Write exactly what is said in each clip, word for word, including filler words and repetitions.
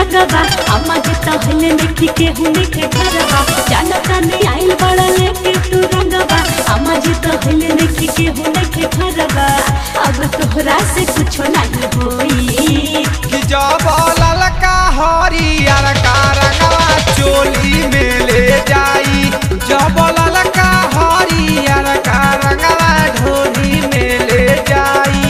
रंगवा अम्मा जी तहले देखी के हुने के घरवा जानता नहीं आइल बड़ा लेके तू रंगवा अम्मा जी तहले देखी के हुने के घरवा अब तोहरा से कुछ नहीं होई कि जब ललका हरियर का रंगवा चोली में ले जाई जब ललका हरियर का रंगवा ढोली में ले जाई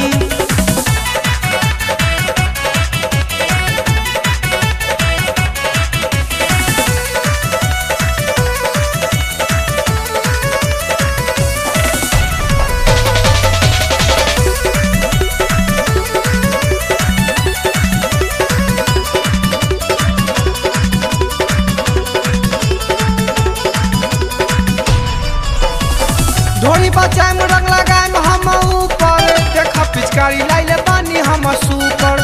ढोली बचाए में रंग लगाए में हम ऊपर देखा पिचकारी लाइले बानी हम सुपर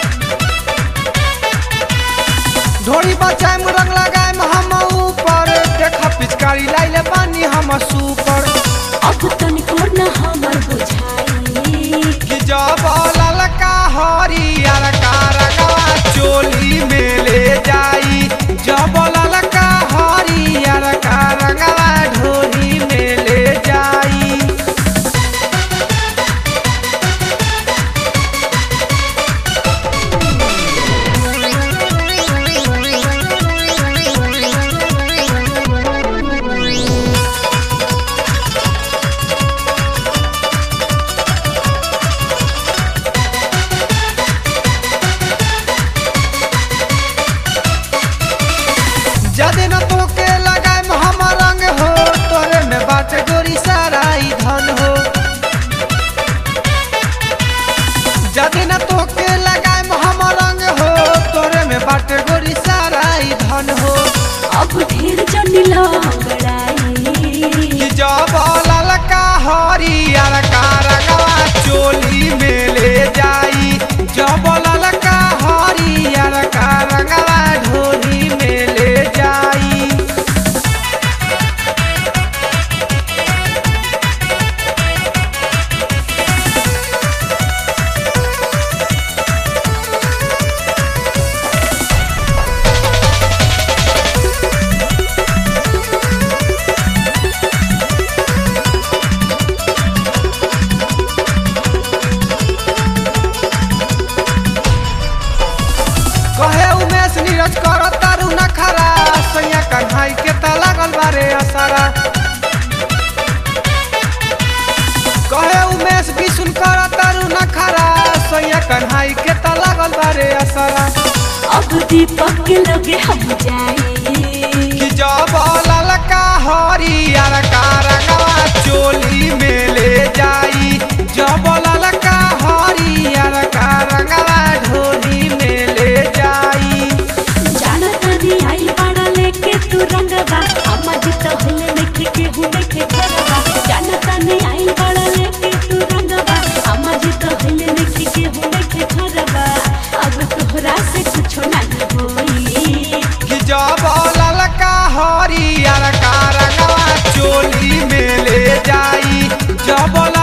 ढोली बचाए में रंग लगाए में हम ऊपर देखा पिचकारी लाइले बानी हम सुपर अब तनिको न हमर बुझाई कि जब ललका हरियर का रंगवा चोली में ले जाई जब ललका हरियर का रंगवा ढोली में ले जाई जदे न तोके लगाए में हम रंग हो तोरे में बात गोरी साराई धन हो जदे न तोके लगाए में हम रंग हो तोरे में बात गोरी साराई धन हो अब ढेर जनिला बड़ाई कि जब ललका हरियर का रंगवा चोली में ले जाई जब ललका हरियर का रंगवा ढोली में ले जाई कहे उमेश नीरज कर तारू न खरा सैया कन्हाई के त लागल बारे असरा कहे उमेश बिसुन कर तारू न खरा सैया कन्हाई के त लागल बारे असरा अब दीपक के लगे हम जाई कि जब ललका हरियर का रंगवा चोली में ले जाई जब ललका हरियर का रंगवा ढोली में ले जाई जानता नहीं आइल बड़ा लेके तू रंगवा अम्मा जी तहले देखी के हुने के घरवा जानता नहीं आइल बड़ा लेके तू रंगवा अम्मा जी तहले देखी के हुने के घरवा अब तोहरा से कुछ नहीं होई कि जब ललका हरियर का रंगवा चोली में ले जाई जब